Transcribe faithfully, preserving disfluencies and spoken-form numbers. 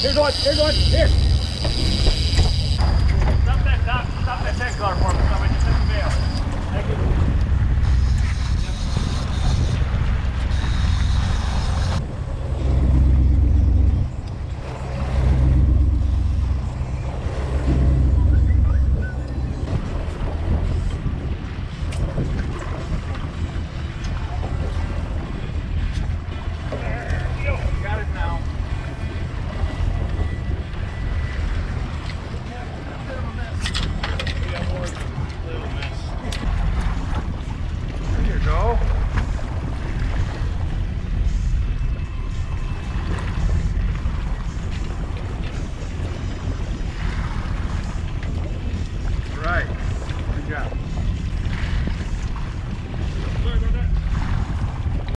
Here's one, here's one, here. Stop that, stop, stop that tank car for me. Somebody just hit the bail.